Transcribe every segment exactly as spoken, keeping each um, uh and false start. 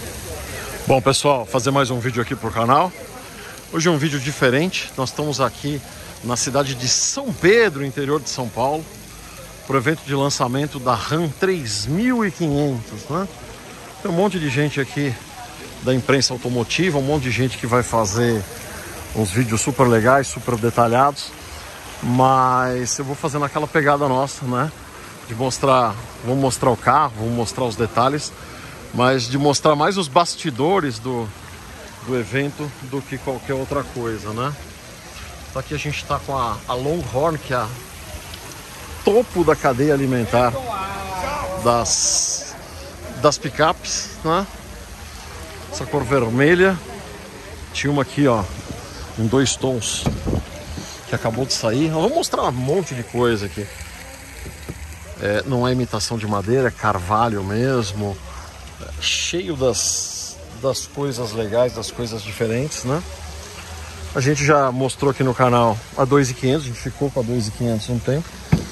Bom, pessoal, fazer mais um vídeo aqui pro canal. Hoje é um vídeo diferente. Nós estamos aqui na cidade de São Pedro, interior de São Paulo, para o evento de lançamento da Ram três mil e quinhentos, né? Tem um monte de gente aqui da imprensa automotiva, um monte de gente que vai fazer uns vídeos super legais, super detalhados, mas eu vou fazendo aquela pegada nossa, né? De mostrar, vou mostrar o carro, vou mostrar os detalhes, mas de mostrar mais os bastidores do, do evento do que qualquer outra coisa, né? Aqui a gente está com a, a Longhorn, que é a topo da cadeia alimentar das, das picapes, né? Essa cor vermelha. Tinha uma aqui, ó, em dois tons, que acabou de sair. Eu vou mostrar um monte de coisa aqui. É, não é imitação de madeira, é carvalho mesmo. É, cheio das, das coisas legais, das coisas diferentes, né? A gente já mostrou aqui no canal a dois mil e quinhentos, a gente ficou com a dois mil e quinhentos um tempo.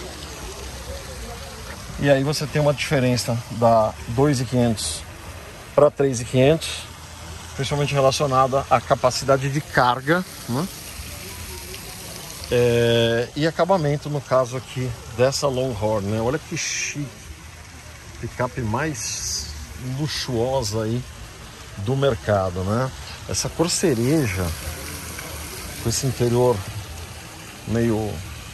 E aí você tem uma diferença da dois mil e quinhentos para três mil e quinhentos, principalmente relacionada à capacidade de carga, né? É, e acabamento, no caso aqui dessa Longhorn, né? Olha que chique, picape mais luxuosa aí do mercado, né? Essa cor cereja, com esse interior meio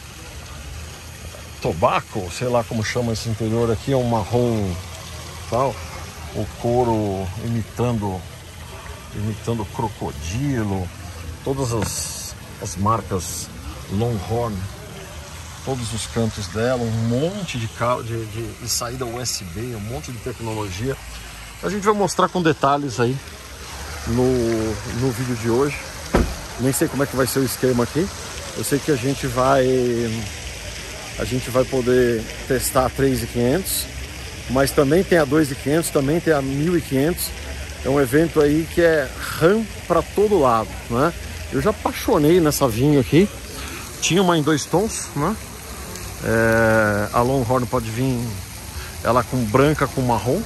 tobaco, sei lá como chama esse interior aqui, é um marrom tal, o couro imitando imitando crocodilo, todas as, as marcas Longhorn, todos os cantos dela, um monte de, de, de, de saída U S B, um monte de tecnologia. A gente vai mostrar com detalhes aí no, no vídeo de hoje. Nem sei como é que vai ser o esquema aqui. Eu sei que a gente vai a gente vai poder testar a três mil e quinhentos, mas também tem a dois mil e quinhentos, também tem a mil e quinhentos. É um evento aí que é Ram para todo lado, né? Eu já apaixonei nessa vinho aqui. Tinha uma em dois tons, né? É, a Longhorn pode vir ela com branca com marrom.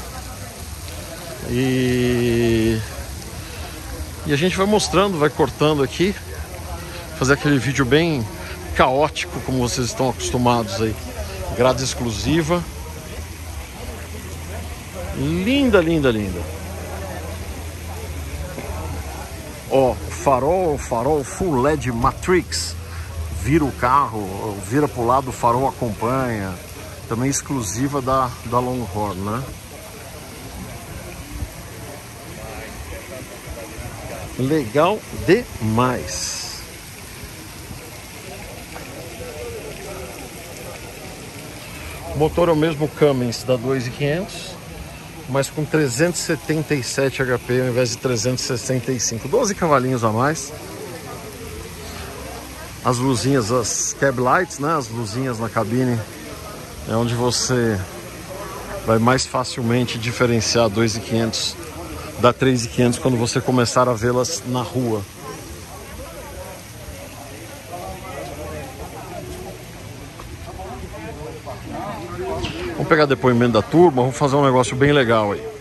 E E a gente vai mostrando, vai cortando aqui, fazer aquele vídeo bem caótico, como vocês estão acostumados aí. Grade exclusiva. Linda, linda, linda. Ó, farol, farol Full L E D Matrix. Vira o carro, vira pro lado, o farol acompanha. Também exclusiva da, da Longhorn, né? Legal demais. O motor é o mesmo Cummins da dois mil e quinhentos, mas com trezentos e setenta e sete H P ao invés de trezentos e sessenta e cinco, doze cavalinhos a mais. As luzinhas, as cab lights, né? As luzinhas na cabine é onde você vai mais facilmente diferenciar a dois mil e quinhentos da três mil e quinhentos quando você começar a vê-las na rua. Vamos pegar depoimento da turma, vamos fazer um negócio bem legal aí.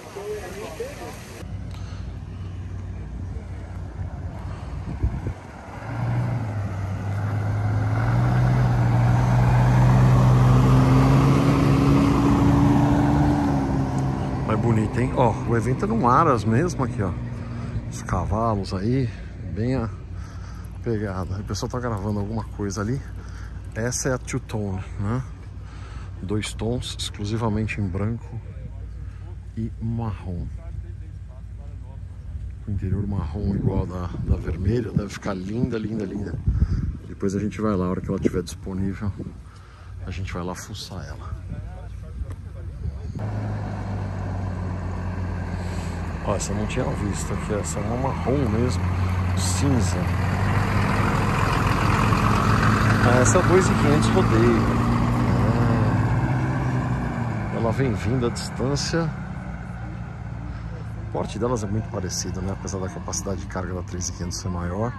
Mais bonito, hein? Ó, o evento é no Aras mesmo aqui, ó. Os cavalos aí, bem a pegada. O pessoal tá gravando alguma coisa ali. Essa é a Two Tone, né? Dois tons, exclusivamente em branco e marrom. O interior marrom igual da, da vermelha, deve ficar linda, linda, linda. Depois a gente vai lá, a hora que ela estiver disponível, a gente vai lá fuçar ela. Ó, essa eu não tinha visto aqui, essa é uma marrom mesmo, cinza. Ah, essa é a dois mil e quinhentos rodeio. É. Ela vem vindo à distância. O porte delas é muito parecido, né? Apesar da capacidade de carga da três mil e quinhentos ser maior.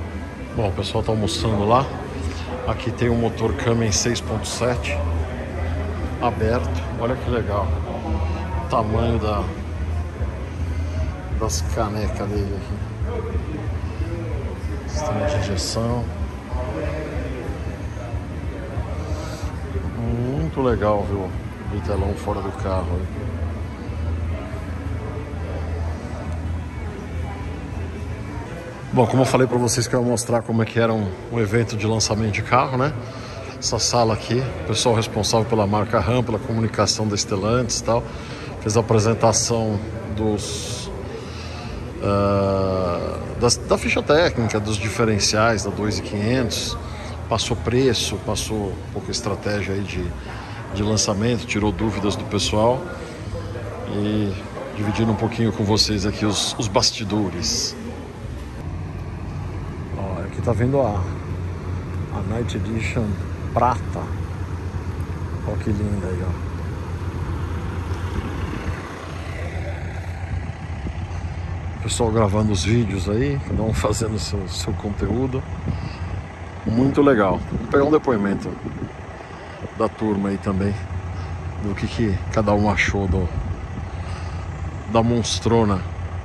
Bom, o pessoal tá almoçando lá. Aqui tem um motor Cummins seis ponto sete. aberto. Olha que legal. O tamanho da, das canecas dele aqui. Sistema de injeção. Muito legal, viu? O bitelão fora do carro. Bom, como eu falei para vocês que eu ia mostrar como é que era um, um evento de lançamento de carro, né? Essa sala aqui, o pessoal responsável pela marca Ram, pela comunicação da Stellantis e tal, fez a apresentação dos uh, das, da ficha técnica, dos diferenciais da dois mil e quinhentos, passou preço, passou um pouco a estratégia aí de, de lançamento, tirou dúvidas do pessoal e dividindo um pouquinho com vocês aqui os, os bastidores. Ó, aqui tá vendo a, a Night Edition prata. Olha que linda aí, ó. O pessoal gravando os vídeos aí, cada um fazendo seu, seu conteúdo. Muito legal. Vou pegar um depoimento da turma aí também, do que, que cada um achou do, da monstrona.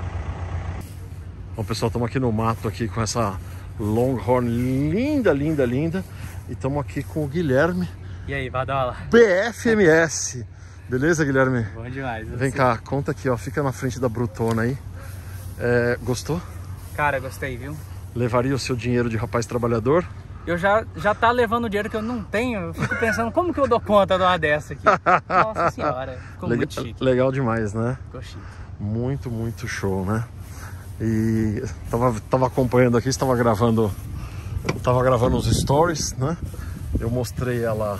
Bom, pessoal, estamos aqui no mato aqui com essa Longhorn linda, linda, linda. E estamos aqui com o Guilherme. E aí, Badola? B F M S. Beleza, Guilherme? Bom demais. Vem cá, conta aqui, ó. Fica na frente da Brutona aí. É, gostou? Cara, gostei, viu? Levaria o seu dinheiro de rapaz trabalhador? Eu já, já tá levando dinheiro que eu não tenho. Eu fico pensando, como que eu dou conta de uma dessa aqui? Nossa senhora, ficou legal, muito chique. Legal demais, né? Ficou chique. Muito, muito show, né? E tava, tava acompanhando aqui, estava gravando, tava gravando os stories, né? Eu mostrei ela,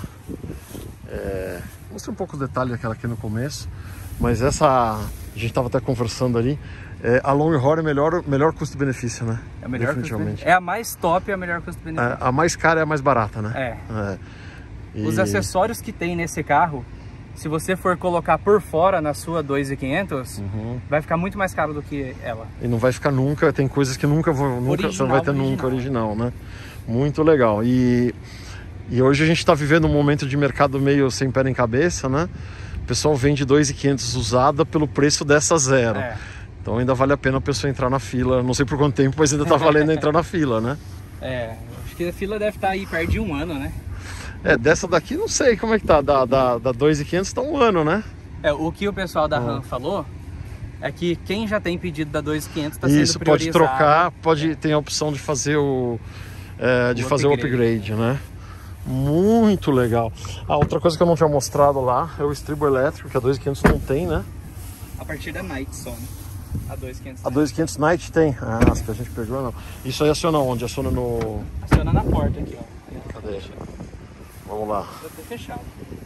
é, mostrei um pouco o detalhe daquela aqui no começo, mas essa, a gente tava até conversando ali, é, a Longhorn é melhor, melhor custo-benefício, né? É, a melhor definitivamente. É a mais top e a melhor custo-benefício. É, a mais cara é a mais barata, né? É. é. E... Os acessórios que tem nesse carro, se você for colocar por fora na sua dois mil e quinhentos, uhum, vai ficar muito mais caro do que ela. E não vai ficar nunca, tem coisas que nunca, vou, nunca original, você não vai ter original. nunca original, né? Muito legal. E, e hoje a gente está vivendo um momento de mercado meio sem pé nem cabeça, né? O pessoal vende dois mil e quinhentos usada pelo preço dessa zero. É. Então ainda vale a pena a pessoa entrar na fila. Não sei por quanto tempo, mas ainda está valendo entrar na fila, né? É, acho que a fila deve estar aí perto de um ano, né? É, dessa daqui não sei como é que tá, da, da, da dois mil e quinhentos tá um ano, né? É, o que o pessoal da Ram falou é que quem já tem pedido da dois mil e quinhentos tá Isso, sendo priorizado. Isso, pode trocar, pode, tem a opção de fazer o, é, de o fazer upgrade. o upgrade, né? Muito legal. Ah, outra coisa que eu não tinha mostrado lá é o estribo elétrico, que a dois mil e quinhentos não tem, né? A partir da Night só, né? A dois mil e quinhentos. A dois mil e quinhentos Night tem? Ah, as que a gente pegou não. Isso aí aciona onde? Aciona no... Aciona na porta aqui, ó. Cadê? Vamos lá. Fechado.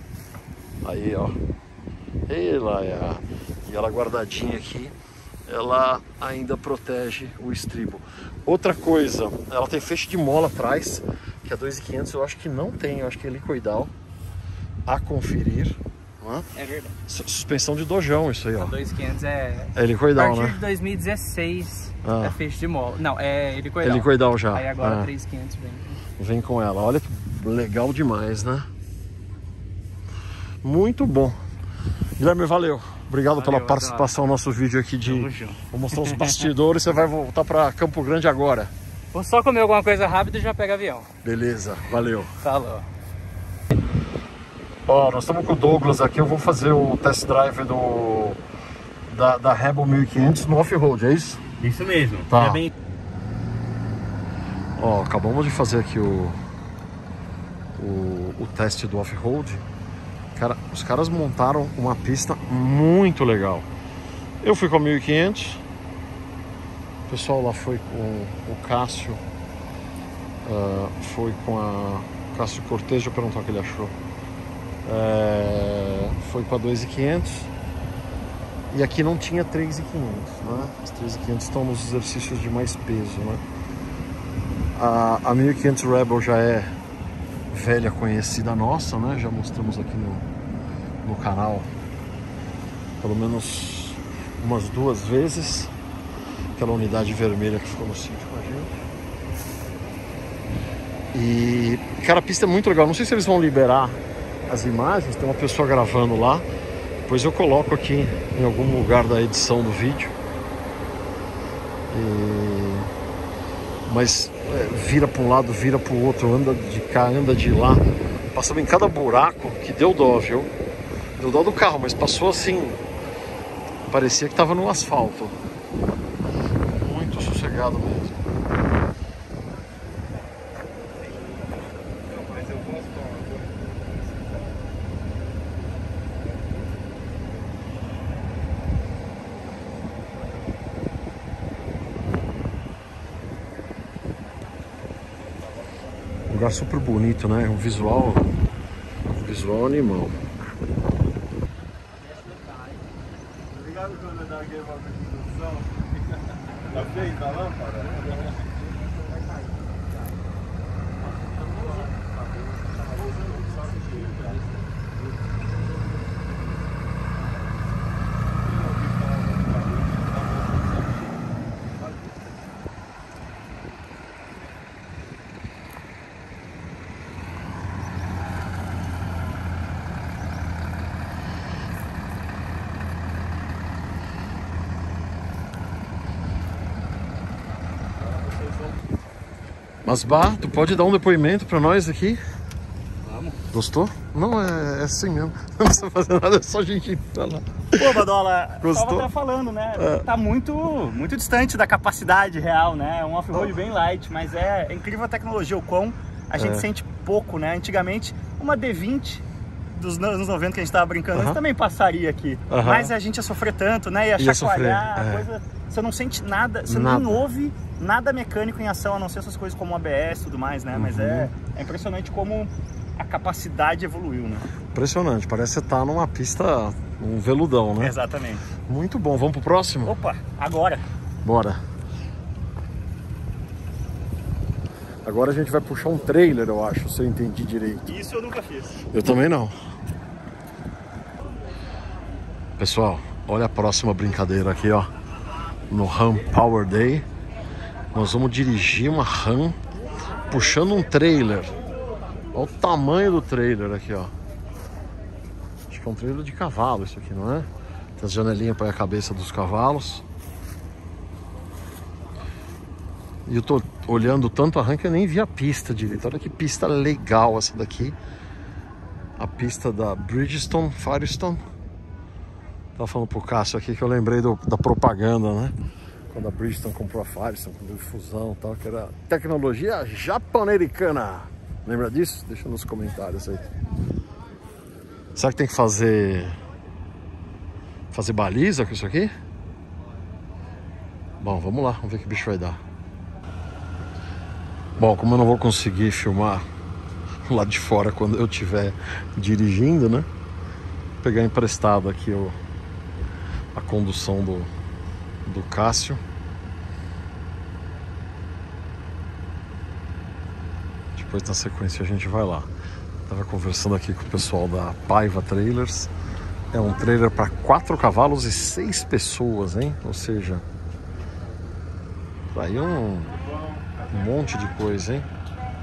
Aí, ó. Ela é a... E ela guardadinha aqui, ela ainda protege o estribo. Outra coisa, ela tem feixe de mola atrás, que a dois mil e quinhentos eu acho que não tem, eu acho que é helicoidal. A conferir. Né? É verdade. Suspensão de dojão, isso aí, ó. A dois mil e quinhentos é... É helicoidal, né? A partir de dois mil e dezesseis ah. é feixe de mola. Não, é helicoidal. Helicoidal já. Aí agora ah. três mil e quinhentos vem. Vem com ela. Olha que legal demais, né? Muito bom. Guilherme, valeu. Obrigado valeu, pela participação no nosso vídeo aqui de... Vou mostrar os bastidores. Você vai voltar para Campo Grande agora. Vou só comer alguma coisa rápida e já pega avião. Beleza, valeu. Falou. Ó, nós estamos com o Douglas aqui. Eu vou fazer o test drive do da, da Rebel mil e quinhentos no off-road, é isso? Isso mesmo. Tá. É bem... Ó, acabamos de fazer aqui o, o, o teste do off-road. Cara, os caras montaram uma pista muito legal. Eu fui com a mil e quinhentos. O pessoal lá foi com o Cássio. Uh, foi com a Cássio Cortez, deixa eu perguntar o que ele achou. É, foi com a dois mil e quinhentos. E aqui não tinha três mil e quinhentos, né? As três mil e quinhentos estão nos exercícios de mais peso, né? A, a mil e quinhentos Rebel já é velha conhecida nossa, né? Já mostramos aqui no, no canal pelo menos umas duas vezes. Aquela unidade vermelha que ficou no sítio com a gente. E, cara, a pista é muito legal. Não sei se eles vão liberar as imagens, tem uma pessoa gravando lá. Depois eu coloco aqui em algum lugar da edição do vídeo. E... Mas é, vira para um lado, vira para o outro, anda de cá, anda de lá. Passamos em cada buraco que deu dó, viu? Deu dó do carro, mas passou assim. Parecia que estava no asfalto. Muito sossegado mesmo. Lugar super bonito, né? Um visual, um visual animal. Obrigado quando dá aqui uma construção. Tá feita a lâmpada? Mas Bah, tu pode dar um depoimento pra nós aqui? Vamos. Gostou? Não, é, é assim mesmo. Não precisa fazer nada, é só a gente falar. Pô, Badola, Gostou? tava até falando, né? É. Tá muito, muito distante da capacidade real, né? É um off-road bem light, mas é, é incrível a tecnologia, o quão a gente É. sente pouco, né? Antigamente, uma D vinte dos anos noventa que a gente tava brincando, Uh-huh. antes também passaria aqui. Uh-huh. Mas a gente ia sofrer tanto, né? Ia, Ia chacoalhar, sofrer, é. a coisa... Você não sente nada, você Nada. não ouve nada mecânico em ação, a não ser essas coisas como A B S e tudo mais, né? Mas Uhum. é, é impressionante como a capacidade evoluiu, né? Impressionante, parece que você tá numa pista, um veludão, né? Exatamente. Muito bom, vamos pro próximo? Opa, agora. Bora. Agora a gente vai puxar um trailer, eu acho, se eu entendi direito. Isso eu nunca fiz. Eu também não. Pessoal, olha a próxima brincadeira aqui, ó. No Ram Power Day. Nós vamos dirigir uma Ram puxando um trailer. Olha o tamanho do trailer aqui, ó. Acho que é um trailer de cavalo isso aqui, não é? Tem as janelinhas para a cabeça dos cavalos. E eu tô olhando tanto a Ram que eu nem vi a pista direito. Olha que pista legal essa daqui. A pista da Bridgestone, Firestone. Tava falando pro Cássio aqui que eu lembrei do, da propaganda, né? Quando a Bridgestone comprou a Firestone, quando houve fusão e tal, que era tecnologia japo-americana. Lembra disso? Deixa nos comentários aí. Será que tem que fazer... fazer baliza com isso aqui? Bom, vamos lá, vamos ver que bicho vai dar. Bom, como eu não vou conseguir filmar lá de fora quando eu estiver dirigindo, né? Vou pegar emprestado aqui o... a condução do, do Cássio. Depois na sequência a gente vai lá. Tava conversando aqui com o pessoal da Paiva Trailers. É um trailer para quatro cavalos e seis pessoas, hein? Ou seja, aí um, um monte de coisa, hein?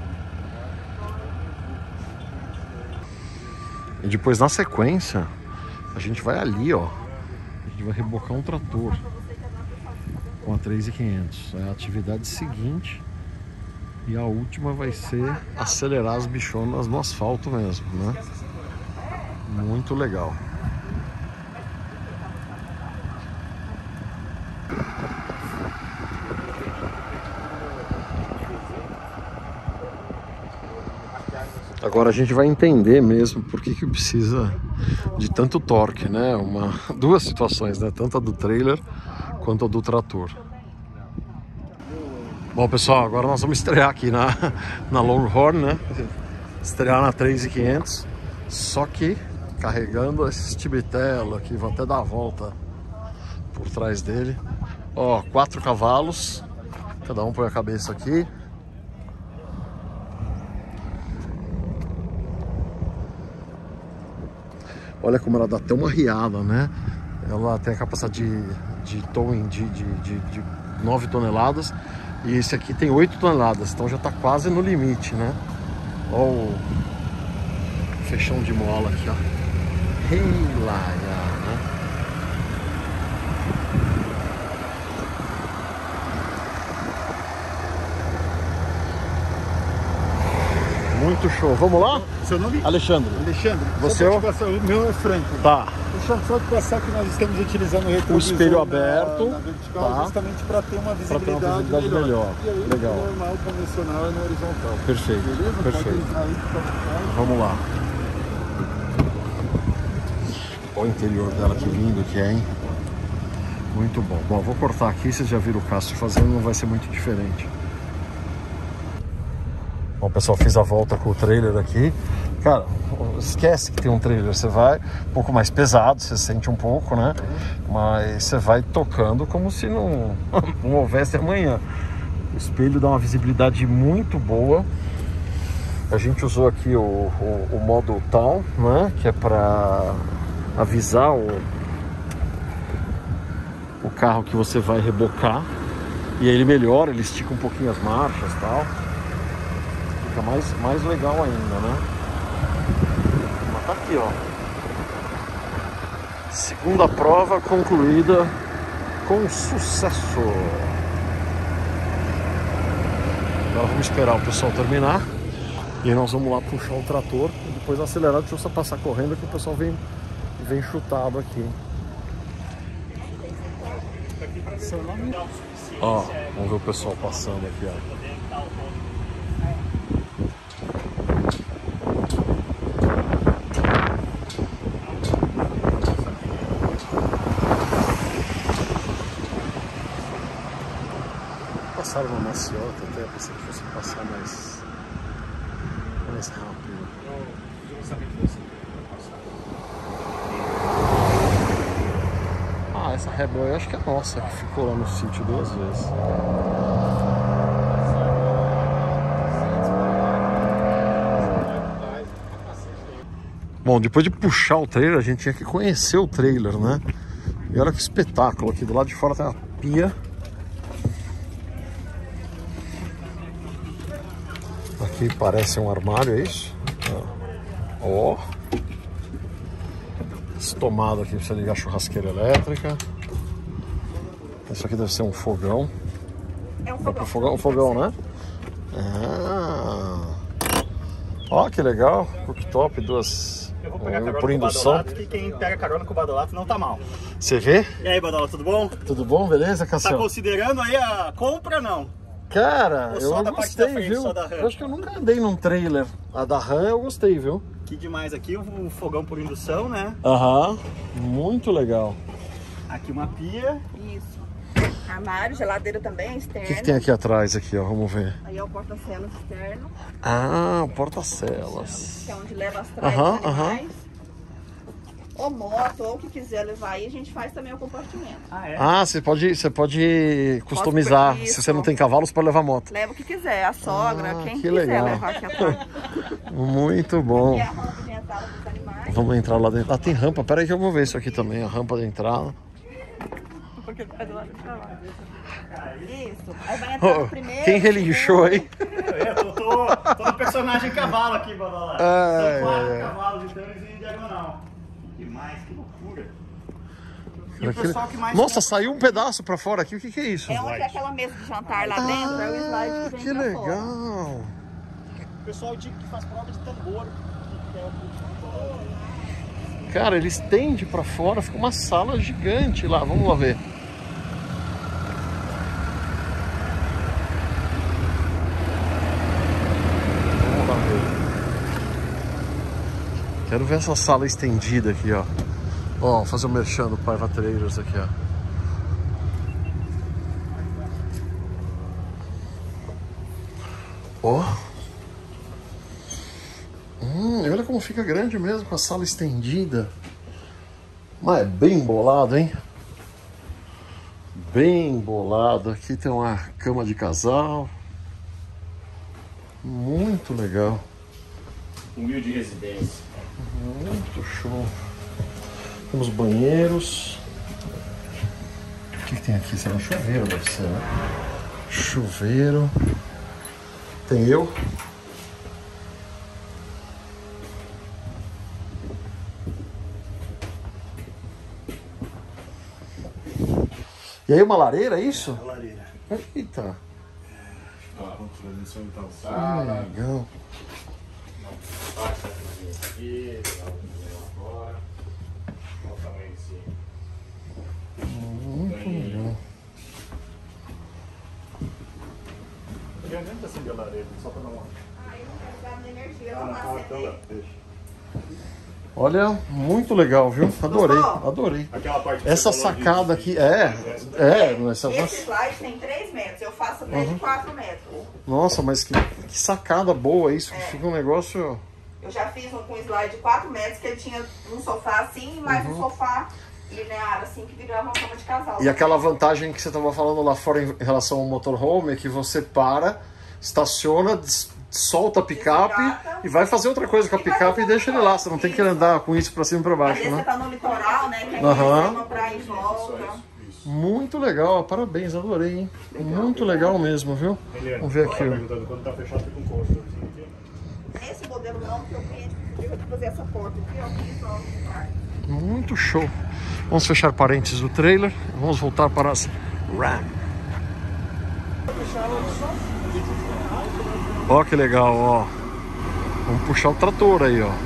E depois na sequência a gente vai ali, ó. A gente vai rebocar um trator com a três mil e quinhentos. É a atividade seguinte. E a última vai ser acelerar as bichonas no asfalto mesmo, né? Muito legal. Agora a gente vai entender mesmo por que que precisa de tanto torque, né? Uma, duas situações, né? Tanto a do trailer quanto a do trator. Bom, pessoal, agora nós vamos estrear aqui na, na Longhorn, né? Estrear na três mil e quinhentos. Só que carregando esse bitelo aqui, vou até dar a volta por trás dele. Ó, quatro cavalos. Cada um põe a cabeça aqui. Olha como ela dá até uma riada, né? Ela tem a capacidade de, de towing de, de, de, de nove toneladas. E esse aqui tem oito toneladas, então já está quase no limite, né? Olha o fechão de mola aqui, ó. Hey, laia, né? Muito show. Vamos lá? Seu nome? Alexandre. Alexandre. Você é o... O meu é Franco. Tá. Deixa eu só te passar que nós estamos utilizando o retrovisor O espelho aberto, na, na vertical, tá, justamente para ter uma visibilidade, ter uma visibilidade melhor. melhor. E aí, legal. O normal, convencional é no horizontal. Perfeito. Beleza? Perfeito. Aí, tá. Vamos lá. Olha o interior dela, que lindo que é, hein? Muito bom. Bom, vou cortar aqui, vocês já viram o Cássio fazendo, não vai ser muito diferente. Bom, pessoal, fiz a volta com o trailer aqui. Cara, esquece que tem um trailer, você vai um pouco mais pesado, você sente um pouco, né? Mas você vai tocando como se não, não houvesse amanhã. O espelho dá uma visibilidade muito boa. A gente usou aqui o, o, o modo Town, né? Que é para avisar o, o carro que você vai rebocar. E aí ele melhora, ele estica um pouquinho as marchas e tal. Fica mais, mais legal ainda, né? Mas tá aqui, ó. Segunda prova concluída com sucesso. Agora vamos esperar o pessoal terminar. E aí nós vamos lá puxar o trator e depois acelerar. Deixa eu só passar correndo que o pessoal vem, vem chutado aqui. Ó, vamos ver o pessoal passando aqui, ó. Passaram uma maciota até, pensei que fosse passar mais, mais rápido. Ah, essa Rebel eu acho que é nossa, que ficou lá no sítio duas vezes. Bom, depois de puxar o trailer, a gente tinha que conhecer o trailer, né? E olha que espetáculo, aqui do lado de fora tem uma pia. Aqui parece um armário, é isso? Ó. Esse tomado aqui precisa ligar a churrasqueira elétrica. Isso aqui deve ser um fogão. É um fogão. Um fogão, um fogão, né? Ah. Ó, que legal. Cooktop, duas. Eu vou pegar um, carona por com indução. o Badolato, que quem pega carona com o Badolato não tá mal. Você vê? E aí, Badolato, tudo bom? Tudo bom, beleza, Cassião? Tá considerando aí a compra ou não? Cara, Ou eu só da parte da gostei, frente, viu? só da RAM? Eu acho que eu nunca andei num trailer. A da RAM eu gostei, viu? Que demais aqui, o fogão por indução, né? Aham, muito legal. Aqui uma pia. Isso. Armário, geladeira também, externo. O que, que tem aqui atrás, aqui, ó? Vamos ver. Aí é o porta-celas externo. Ah, o porta-celas. Que é onde leva as tralhas Aham, dos animais. Ou moto, ou o que quiser levar aí, a gente faz também o compartimento. Ah, é? Ah, você pode, você pode customizar. Pode, se você não tem cavalo, você pode levar moto. Leva o que quiser, a sogra, Ah, quem que quiser legal. levar aqui atrás. Muito bom. E a rampa de entrada dos animais. Vamos entrar lá dentro. Ah, tem rampa. Pera aí que eu vou ver isso aqui também. A rampa de entrada. Porque tá do lado de lá. Isso. Aí vai entrar Oh, no primeiro. quem relinchou aí? Eu tô, tô, tô no personagem cavalo aqui, Badolato. Ai, São quatro ai, ai. cavalos de tênis em diagonal. Que demais, que loucura. E Aquele- o pessoal que mais... Nossa, saiu um pedaço pra fora aqui. O que, que é isso? É onde é aquela mesa de jantar lá dentro, é o slide Ah, que vem que pra fora. legal. O pessoal de, que faz prova de tambor. Que é o... Cara, ele estende pra fora, fica uma sala gigante lá. Vamos lá ver. Vamos lá ver. Quero ver essa sala estendida aqui, ó. Ó, fazer o merchan do Paiva Trailers aqui, ó. Ó. Hum, e olha como fica grande mesmo, com a sala estendida. Mas é bem bolado, hein? Bem bolado. Aqui tem uma cama de casal. Muito legal. Humilde residência. Muito show. Temos banheiros. O que, que tem aqui? Será um chuveiro, deve ser, né? Chuveiro. Tem eu. E aí uma lareira, é isso? É lareira. Eita. Ó, transmissão então. Que legal. Baixa aqui, lá fora. Olha o tamanho em cima. Muito legal. Eu nem acender a lareira, só para dar uma. Aí não quero gastar energia, Ah, não não, vai então dá, deixa. Olha, muito legal, viu? Adorei, Gostou? adorei. Aquela parte que Essa você falou sacada de- aqui, é, é, essa, Esse slide tem três metros, eu faço até de quatro metros. nossa, mas que, que sacada boa isso, que fica um negócio... Eu já fiz um com slide de quatro metros, que ele tinha um sofá assim, mais um sofá linear assim, que virava uma cama de casal. E aquela vantagem que você estava falando lá fora em relação ao motorhome é que você para, estaciona, des- solta a picape Desgata. e vai fazer outra coisa com a E vai picape fazer e deixa ele outra lá. Você não tem que coisa. andar com isso pra cima e pra Às baixo, vezes você né? tá no litoral, né? Que aí Aham. você tem uma praia em volta. Isso. Muito legal, parabéns, adorei, hein? Muito legal mesmo, viu? Eliane, Vamos ver aqui, tá ó. perguntando quando tá fechado, fica um cômodo aqui. Esse modelo não, porque o cliente pediu fazer essa porta aqui, ó, que só no quarto. Muito show. Vamos fechar parênteses do trailer. Vamos voltar para as RAM. Ó que legal, ó. Vamos puxar o trator aí, ó.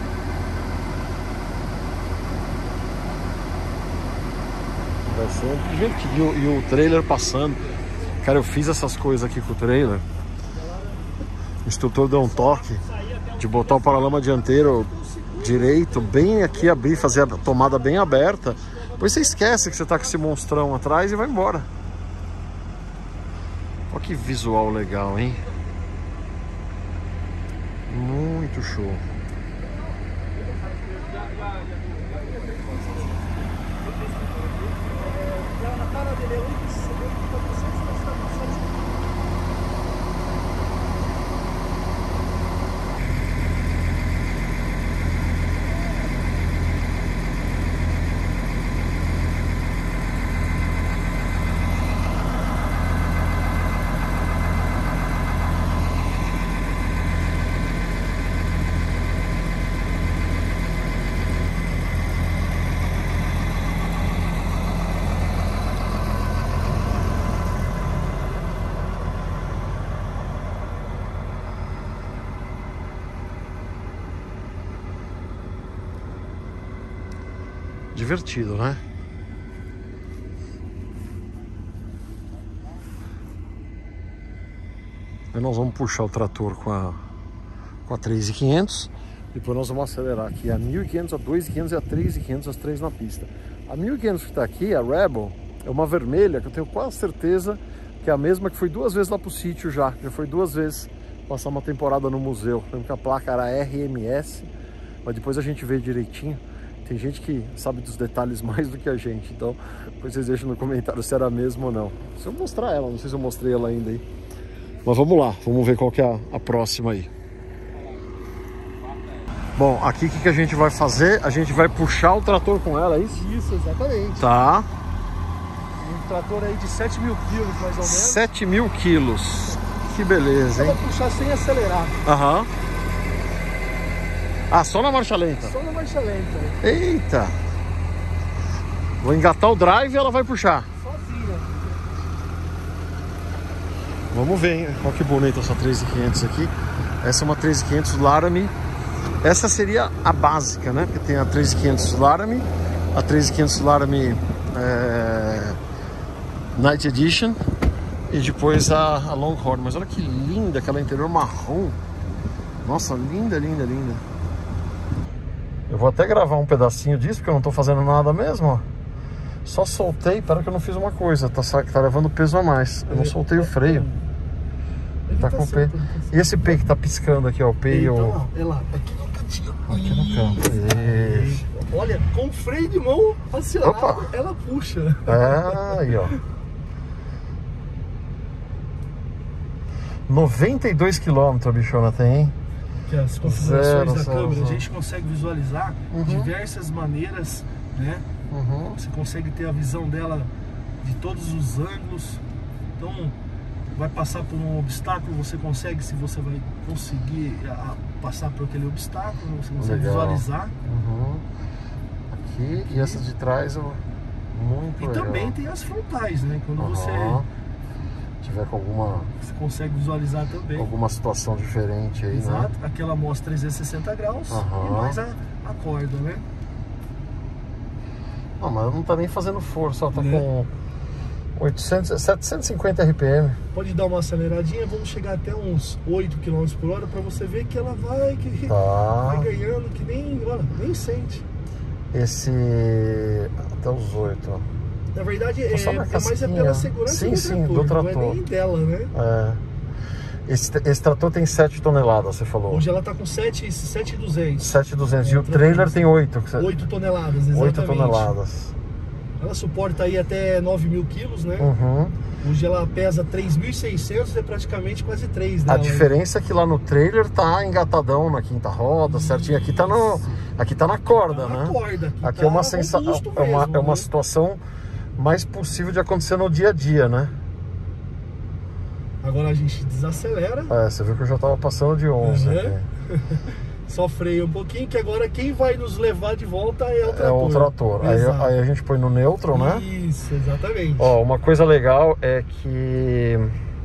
Vai ser divertido. E o, e o trailer passando. Cara, eu fiz essas coisas aqui com o trailer. O instrutor deu um toque de botar o paralama dianteiro direito, bem aqui, abrir, fazer a tomada bem aberta. Depois você esquece que você tá com esse monstrão atrás e vai embora. Olha que visual legal, hein? Muito show. Divertido, né? Aí nós vamos puxar o trator com a, com a três mil e quinhentos. Depois nós vamos acelerar aqui a mil e quinhentos, a dois mil e quinhentos e a três mil e quinhentos, as três na pista. A mil e quinhentos que está aqui, a Rebel, é uma vermelha que eu tenho quase certeza que é a mesma que foi duas vezes lá pro sítio já. Já foi duas vezes passar uma temporada no museu. Lembro que a placa era R M S, mas depois a gente vê direitinho. Tem gente que sabe dos detalhes mais do que a gente, então depois vocês deixam no comentário se era mesmo ou não. Se eu mostrar ela, não sei se eu mostrei ela ainda aí. Mas vamos lá, vamos ver qual que é a, a próxima aí. Bom, aqui o que, que a gente vai fazer? A gente vai puxar o trator com ela, é isso? Isso, exatamente. Tá. Um trator aí de sete mil quilos, mais ou menos. sete mil quilos. Que beleza, Só hein? pra puxar sem acelerar. Aham. Ah, só na marcha lenta. Só na marcha lenta. Eita. Vou engatar o drive e ela vai puxar. Sozinha. Vamos ver, hein? Olha que bonita essa três mil e quinhentos aqui. Essa é uma três mil e quinhentos Laramie. Essa seria a básica, né? Porque tem a três mil e quinhentos Laramie, a três mil e quinhentos Laramie é... Night Edition e depois a, a Longhorn. Mas olha que linda aquela interior marrom. Nossa, linda, linda, linda. Eu vou até gravar um pedacinho disso, porque eu não tô fazendo nada mesmo, ó. Só soltei, para que eu não fiz uma coisa, tá, tá levando peso a mais. Eu não soltei o freio. Ele Tá com o P. solto, ele tá solto. E esse P que tá piscando aqui, ó, o P e o... Então, ó, é lá, aqui no cantinho. Aqui no canto. Isso. Olha, com o freio de mão acionado, Opa. ela puxa. Ah, aí, ó. noventa e dois quilômetros a bichona tem, hein? Que as configurações Zero, da zero, câmera, zero. a gente consegue visualizar Uhum. diversas maneiras, né? Uhum. Você consegue ter a visão dela de todos os ângulos. Então, vai passar por um obstáculo, você consegue, se você vai conseguir a, passar por aquele obstáculo, você consegue Legal. visualizar. Uhum. Aqui, e essa de trás eu Muito E legal. também tem as frontais, né? Quando Aham. você tiver com alguma, Você consegue visualizar também. alguma situação diferente aí, Exato, né? aquela mostra trezentos e sessenta graus Aham. e mais a, a corda, né? Não, mas não tá nem fazendo força, ela tá Né? com oitocentos, setecentos e cinquenta R P M. Pode dar uma aceleradinha, vamos chegar até uns oito quilômetros por hora para você ver que ela vai, que Tá. vai ganhando, que nem, olha, nem sente. Esse até os oito, ó. Na verdade, é, Só na é mais é casquinha. pela segurança Sim, do, sim, trator, do não é trator. nem dela, né? É. Esse, esse trator tem sete toneladas, você falou. Hoje ela tá com sete mil e duzentos. sete mil e duzentos. É, E o trailer tem oito. oito toneladas, exatamente. oito toneladas. Ela suporta aí até nove mil quilos, né? Uhum. Hoje ela pesa três mil e seiscentos, é praticamente quase três A dela. diferença é que lá no trailer tá engatadão na quinta roda, certinho. Aqui tá, no, aqui tá na corda, Tá na né? corda, aqui Aqui tá é uma sensação, robusto é uma, mesmo, é uma né? situação mais possível de acontecer no dia a dia, né? Agora a gente desacelera, É, você viu que eu já tava passando de onze Uhum. aqui. só freia um pouquinho, que agora quem vai nos levar de volta é o trator. É o trator. Aí, Exato. aí a gente põe no neutro, né? Isso, exatamente. Ó, uma coisa legal é que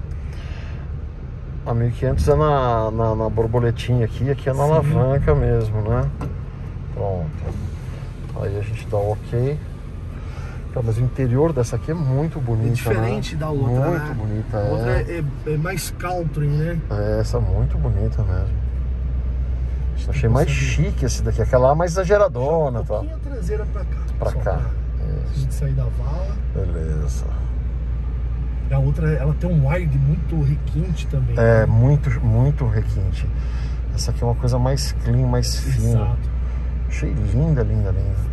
a mil e quinhentos é na, na, na borboletinha aqui, aqui é na Sim. alavanca mesmo, né? Pronto. Aí a gente dá o ok. Tá, mas o interior dessa aqui é muito bonita, É diferente né? da outra, Muito né? bonita, A outra é. é, é- é mais country, né? É, essa é muito bonita mesmo. Você Achei mais consegue- chique esse daqui, aquela lá mais exageradona, Um tá? pouquinho a traseira pra cá. Pra só cá. pra- Antes de sair da vala. Beleza. E a outra, ela tem um ar de muito requinte também. É, né? muito, muito requinte. Essa aqui é uma coisa mais clean, mais fina. Exato. Achei linda, linda, linda.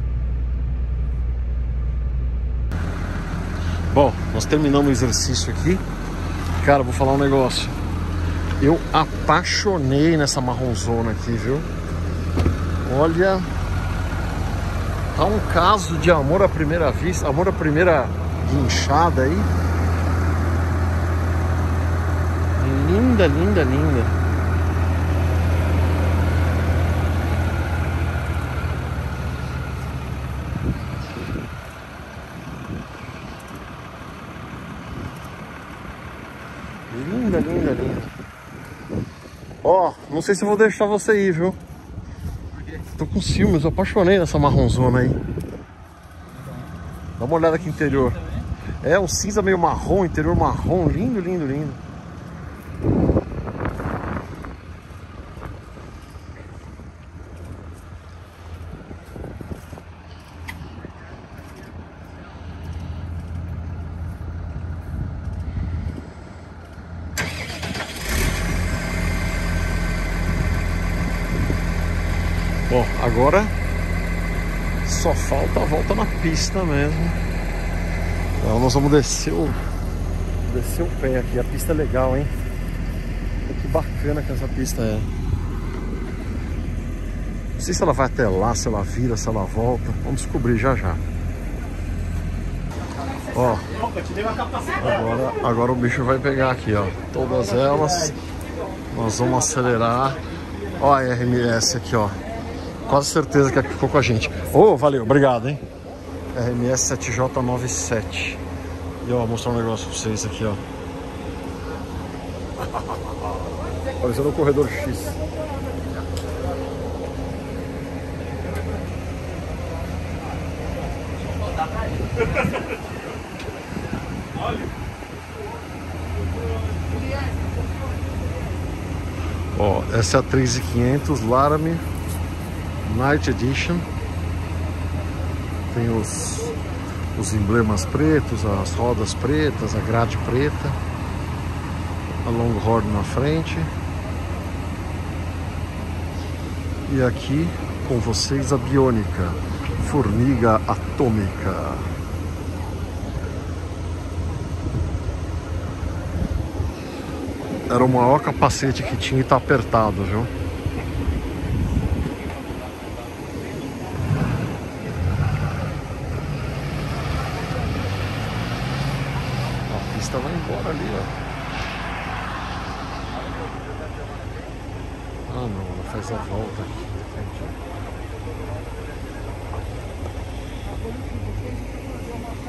Bom, nós terminamos o exercício aqui. Cara, vou falar um negócio. Eu apaixonei nessa marronzona aqui, viu? Olha, tá um caso de amor à primeira vista, amor à primeira guinchada aí. Linda, linda, linda. Linda, linda, linda. Ó, não sei se eu vou deixar você ir, viu? Tô com ciúmes, eu apaixonei nessa marronzona aí. Dá uma olhada aqui no interior. É um cinza meio marrom, interior marrom. Lindo, lindo, lindo. Bom, agora só falta a volta na pista mesmo. Então nós vamos descer o, descer o pé aqui. A pista é legal, hein? Que bacana que essa pista é. Não sei se ela vai até lá, se ela vira, se ela volta. Vamos descobrir já já. Ó, Opa, te dei uma capacidade. agora, agora o bicho vai pegar aqui, ó. Todas elas. Nós vamos acelerar. Ó a R M S aqui, ó. Quase certeza que ficou com a gente. Ô, oh, valeu, obrigado, hein? R M S sete J noventa e sete. E ó, vou mostrar um negócio pra vocês aqui, ó. Parecendo um corredor X. Ó, essa é a três mil e quinhentos Laramie Night Edition. Tem os, os emblemas pretos, as rodas pretas, a grade preta, a Longhorn na frente. E aqui com vocês a Biônica, formiga atômica. Era o maior capacete que tinha e tá apertado, viu? A pista vai embora ali, ó. Ah não, ela faz a volta aqui, entendi.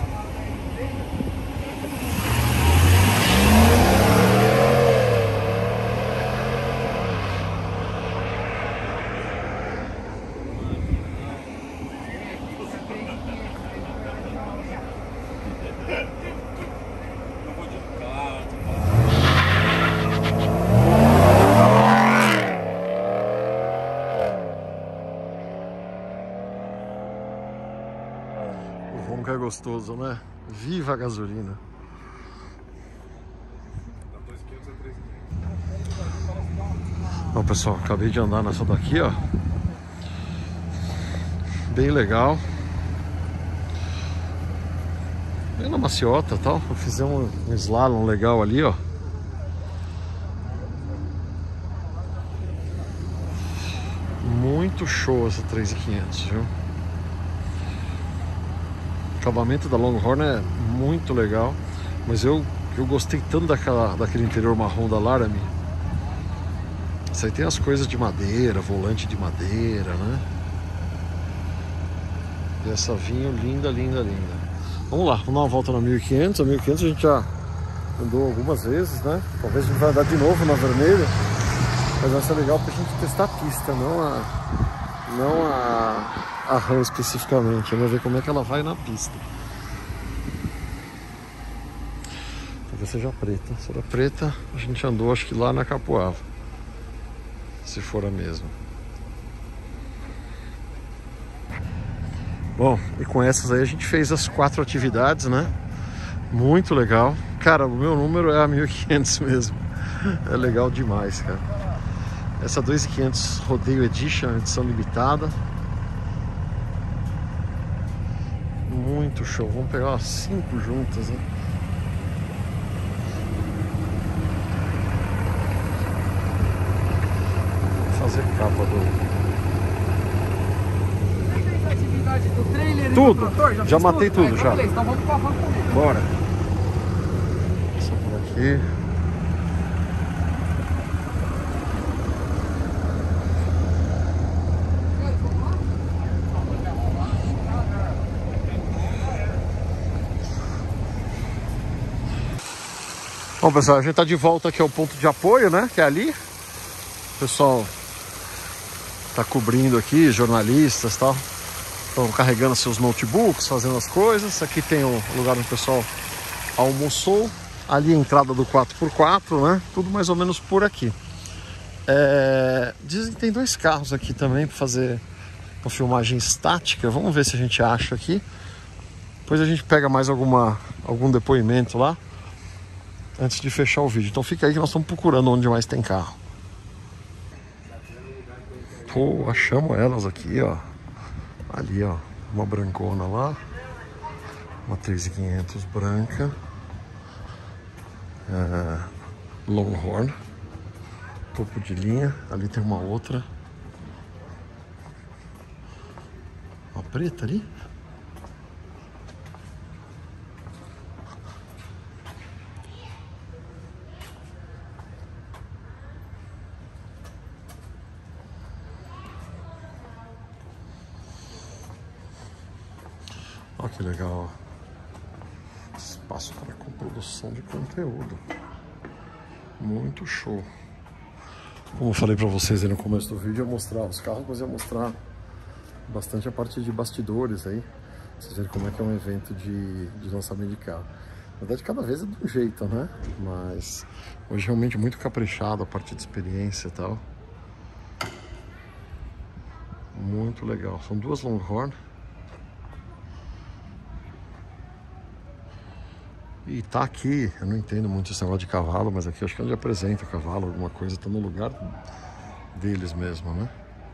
O ronco é gostoso, né? Viva a gasolina! Bom, pessoal, acabei de andar nessa daqui, ó. Bem legal. Bem na maciota e tal. Fizemos um slalom legal ali, ó. Muito show essa três mil e quinhentos, viu? O acabamento da Longhorn é muito legal. Mas eu, eu gostei tanto daquela, daquele interior marrom da Laramie. Isso aí tem as coisas de madeira, volante de madeira, né? E essa vinho linda, linda, linda. Vamos lá, vamos dar uma volta na mil e quinhentos. A mil e quinhentos a gente já andou algumas vezes, né? Talvez a gente vai andar de novo na vermelha. Mas vai ser legal pra gente testar a pista, não a, não a, a RAM especificamente. Vamos ver como é que ela vai na pista. Talvez seja preta. Se ela é preta, a gente andou acho que lá na Capoava. Se for a mesma. Bom, e com essas aí a gente fez as quatro atividades, né? Muito legal. Cara, o meu número é a mil e quinhentos mesmo. É legal demais, cara. Essa dois mil e quinhentos Rodeio Edition, edição limitada. Muito show. Vamos pegar umas cinco juntas, né? Fazer capa do... Do trailer tudo, do trator, já, já matei tudo, tudo já. Beleza, então vamos pra van comigo. Bora. Só por aqui. Bom, pessoal, a gente tá de volta aqui ao ponto de apoio, né? Que é ali. O pessoal tá cobrindo aqui, jornalistas e tal. Estão carregando seus notebooks, fazendo as coisas. Aqui tem o lugar onde o pessoal almoçou. Ali a entrada do quatro por quatro, né? Tudo mais ou menos por aqui. É... Dizem que tem dois carros aqui também para fazer uma filmagem estática. Vamos ver se a gente acha aqui. Depois a gente pega mais alguma, algum depoimento lá antes de fechar o vídeo. Então fica aí que nós estamos procurando onde mais tem carro. Pô, achamos elas aqui, ó. Ali, ó, uma brancona lá, uma três mil e quinhentos branca, é, Longhorn, topo de linha. Ali tem uma outra, uma preta ali. Olha que legal, ó. Espaço para coprodução de conteúdo. Muito show. Como eu falei para vocês aí no começo do vídeo, eu ia mostrar os carros, mas eu ia mostrar bastante a parte de bastidores aí. Pra vocês verem como é que é um evento de, de lançamento de carro. Na verdade, cada vez é de um jeito, né? Mas hoje realmente muito caprichado a parte de experiência e tal. Muito legal. São duas Longhorn. E tá aqui, eu não entendo muito esse negócio de cavalo, mas aqui eu acho que é onde apresenta o cavalo, alguma coisa, tá no lugar deles mesmo, né?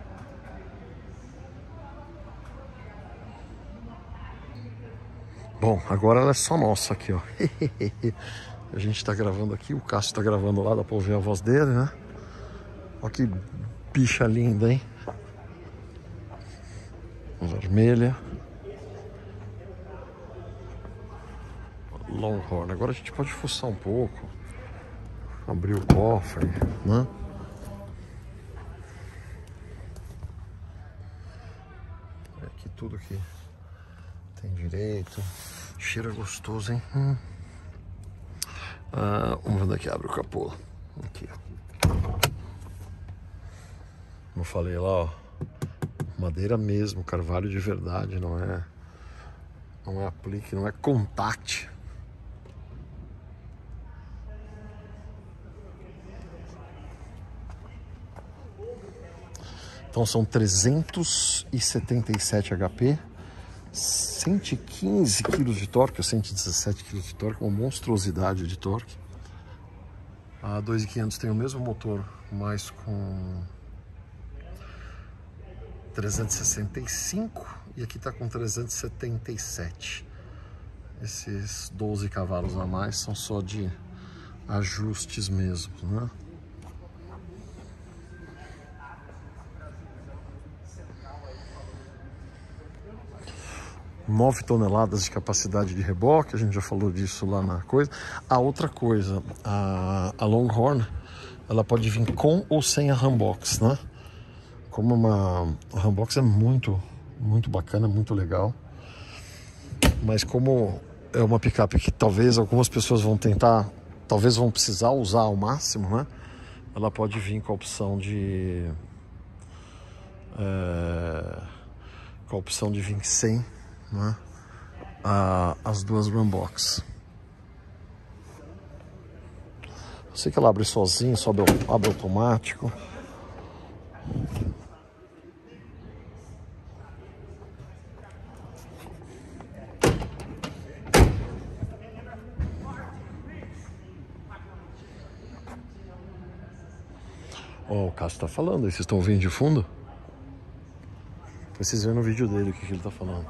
Bom, agora ela é só nossa aqui, ó. A gente tá gravando aqui, o Cássio tá gravando lá, dá pra ouvir a voz dele, né? Olha que bicha linda, hein? Vermelha. Longhorn. Agora a gente pode fuçar um pouco, abrir o cofre, né? Aqui tudo que tem direito. Cheiro gostoso, hein? Hum. Ah, vamos ver daqui, abre o capô. Aqui, ó. Como eu falei lá, ó, madeira mesmo, carvalho de verdade, não é, não é aplique, não é contact. Então são trezentos e setenta e sete H P, cento e quinze quilos de torque, cento e dezessete quilos de torque, uma monstruosidade de torque. A dois mil e quinhentos tem o mesmo motor, mas com trezentos e sessenta e cinco, e aqui está com trezentos e setenta e sete. Esses doze cavalos a mais são só de ajustes mesmo, né? nove toneladas de capacidade de reboque, a gente já falou disso lá na coisa. A outra coisa, a, a Longhorn, ela pode vir com ou sem a Rambox, né? Como uma a Rambox é muito, muito bacana, muito legal. Mas como é uma picape que talvez algumas pessoas vão tentar, talvez vão precisar usar ao máximo, né? Ela pode vir com a opção de... É, com a opção de vir sem, né? A, as duas Rambox. Eu sei que ela abre sozinha, sobe, abre automático. Ó, oh, o Cássio tá falando aí, vocês estão ouvindo de fundo? Vocês verem no vídeo dele o que, que ele tá falando.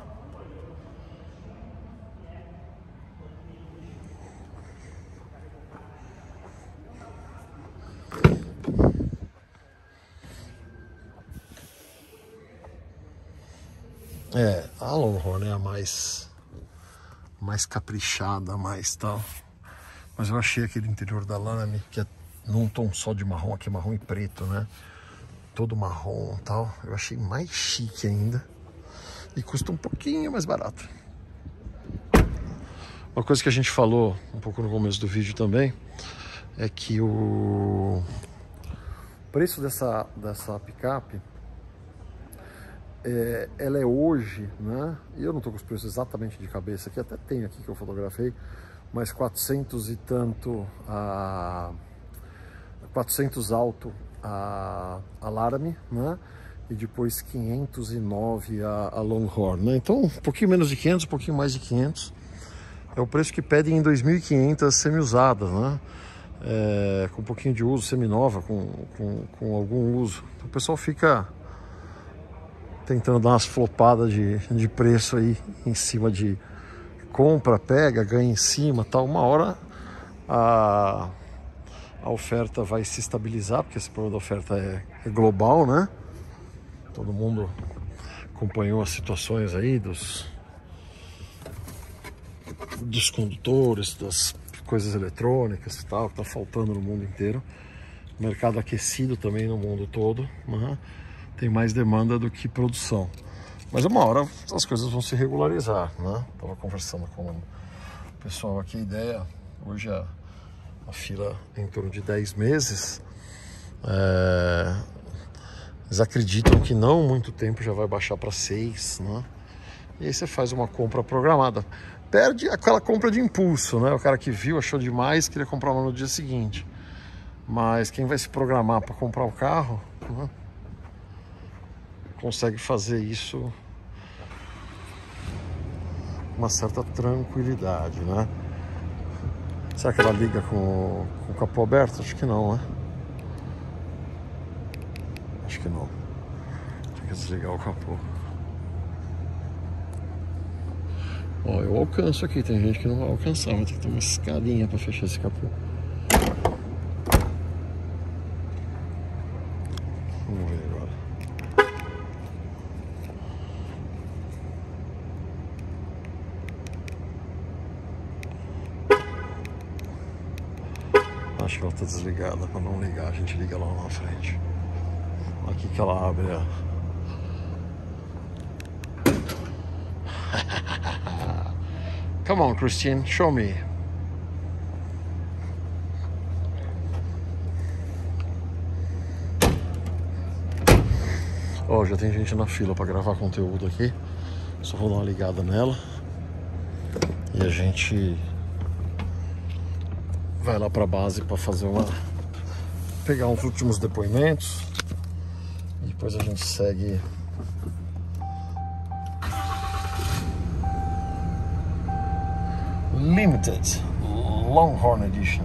É, a Longhorn é a mais mais caprichada, mais tal. Mas eu achei aquele interior da Laramie, que é num tom só de marrom, aqui marrom e preto, né? Todo marrom e tal. Eu achei mais chique ainda. E custa um pouquinho mais barato. Uma coisa que a gente falou um pouco no começo do vídeo também é que o preço dessa, dessa picape, é, ela é hoje, né? E eu não estou com os preços exatamente de cabeça aqui, até tenho aqui que eu fotografei, mas quatrocentos e tanto a quatrocentos alto a, a Laramie, né? E depois quinhentos e nove a, a Longhorn, né? Então um pouquinho menos de quinhentos, um pouquinho mais de quinhentos é o preço que pedem em dois mil e quinhentas semi-usadas, né? É, com um pouquinho de uso, semi-nova, com, com, com algum uso. Então, o pessoal fica tentando dar umas flopadas de, de preço aí em cima de compra, pega, ganha em cima, tal. Uma hora a, a oferta vai se estabilizar, porque esse problema da oferta é, é global, né? Todo mundo acompanhou as situações aí dos, dos condutores, das coisas eletrônicas e tal, que tá faltando no mundo inteiro. Mercado aquecido também no mundo todo, né? Tem mais demanda do que produção. Mas uma hora as coisas vão se regularizar, né? Tava conversando com o pessoal aqui, a ideia, hoje a, a fila é em torno de dez meses. É, eles acreditam que não muito tempo já vai baixar para seis, né? E aí você faz uma compra programada. Perde aquela compra de impulso, né? O cara que viu, achou demais, queria comprar uma no dia seguinte. Mas quem vai se programar para comprar o carro, né, consegue fazer isso com uma certa tranquilidade, né? Será que ela liga com, com o capô aberto? Acho que não, né? Acho que não. Tem que desligar o capô. Ó, eu alcanço aqui, tem gente que não vai alcançar, vai ter que ter uma escadinha para fechar esse capô. Vamos ver agora. Acho que ela tá desligada, para não ligar a gente liga lá na frente. Aqui que ela abre a... Come on, Christian, show me. Ó, oh, já tem gente na fila para gravar conteúdo aqui. Só vou dar uma ligada nela. E a gente vai lá para a base para fazer uma... pegar uns últimos depoimentos. E depois a gente segue Limited Longhorn Edition.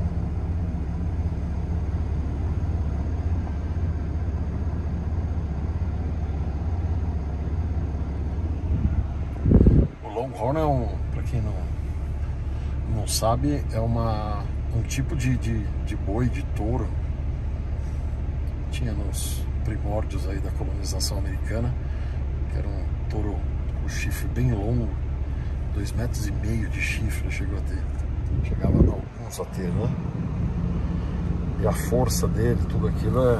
O Longhorn é um, para quem não, não sabe, é uma, um tipo de, de, de boi, de touro. Tinha nos primórdios aí da colonização americana, que era um touro com chifre bem longo, dois metros e meio de chifre chegou a ter, chegava a alguns a ter, né? E a força dele, tudo aquilo é,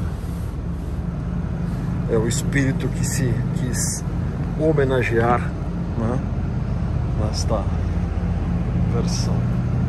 é o espírito que se quis homenagear, né? Nesta versão.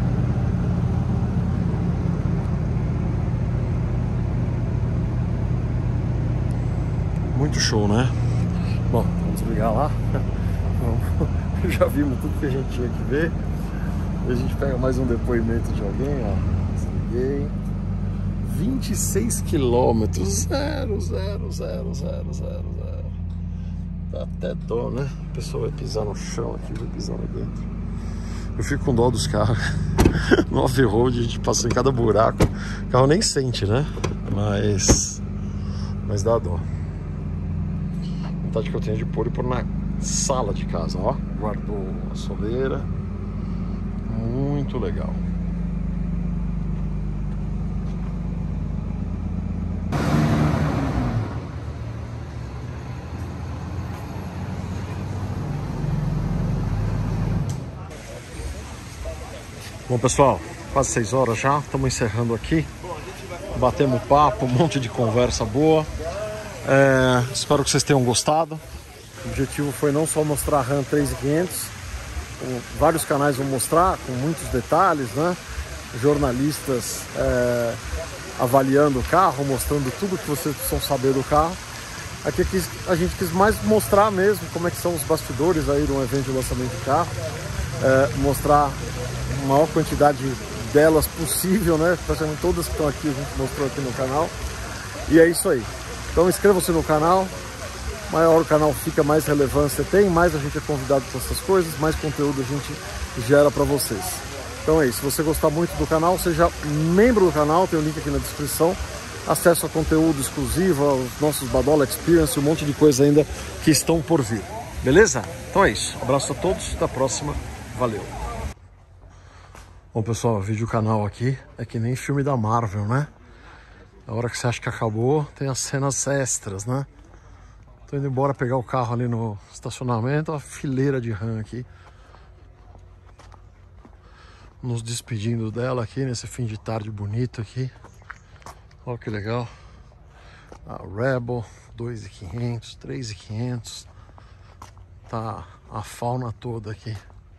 Muito show, né? Bom, vamos desligar lá. Já vimos tudo que a gente tinha que ver. E a gente pega mais um depoimento de alguém, ó. Desliguei. vinte e seis quilômetros. Zero, zero, zero, zero, zero, zero. Dá até dó, né? A pessoa vai pisar no chão aqui, vai pisar lá dentro. Eu fico com dó dos carros. No off-road a gente passa em cada buraco. O carro nem sente, né? Mas... Mas dá dó. A vontade que eu tenho de pôr e pôr na sala de casa, ó. Guardou a soleira. Muito legal. Bom, pessoal, quase seis horas já. Estamos encerrando aqui. Batemos papo, um monte de conversa boa. É, espero que vocês tenham gostado. O objetivo foi não só mostrar a Ram três mil e quinhentos, vários canais vão mostrar com muitos detalhes, né? Jornalistas é, avaliando o carro, mostrando tudo que vocês precisam saber do carro. Aqui a gente quis mais mostrar mesmo como é que são os bastidores aí de um evento de lançamento de carro, é, mostrar a maior quantidade delas possível, né? Praticamente todas que estão aqui a gente mostrou aqui no canal. E é isso aí. Então inscreva-se no canal. Maior o canal fica, mais relevância tem, mais a gente é convidado para essas coisas, mais conteúdo a gente gera para vocês. Então é isso, se você gostar muito do canal, seja membro do canal, tem o link aqui na descrição, acesso a conteúdo exclusivo, aos nossos Badola Experience, um monte de coisa ainda que estão por vir, beleza? Então é isso, abraço a todos, até a próxima, valeu! Bom pessoal, vídeo canal aqui é que nem filme da Marvel, né? A hora que você acha que acabou, tem as cenas extras, né? Tô indo embora pegar o carro ali no estacionamento, a fileira de Ram aqui. Nos despedindo dela aqui nesse fim de tarde bonito aqui. Olha que legal. A Rebel, dois mil e quinhentos, três mil e quinhentos. Tá a fauna toda aqui.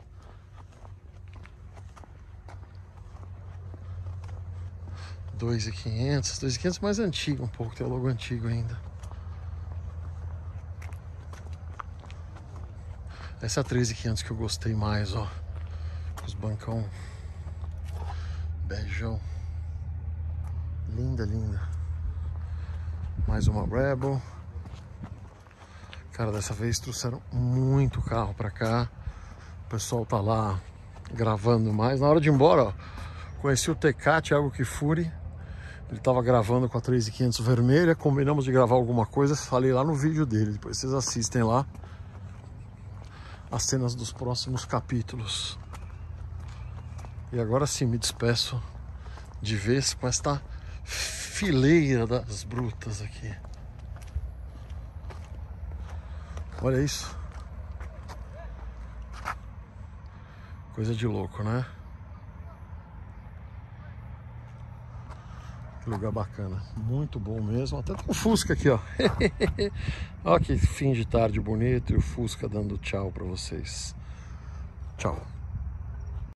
dois mil e quinhentos, dois mil e quinhentos mais antigo um pouco, tem o logo antigo ainda. Essa é a treze mil e quinhentos que eu gostei mais, ó. Os bancão beijão. Linda, linda. Mais uma Rebel. Cara, dessa vez trouxeram muito carro pra cá. O pessoal tá lá gravando mais. Na hora de ir embora, ó, conheci o T K, Thiago Kifuri. Ele tava gravando com a treze mil e quinhentos vermelha. Combinamos de gravar alguma coisa. Falei lá no vídeo dele. Depois vocês assistem lá as cenas dos próximos capítulos. E agora sim me despeço de vez com esta fileira das brutas aqui. Olha isso. Coisa de louco, né? Que lugar bacana. Muito bom mesmo. Até com o Fusca aqui, ó. Olha que fim de tarde bonito. E o Fusca dando tchau pra vocês. Tchau.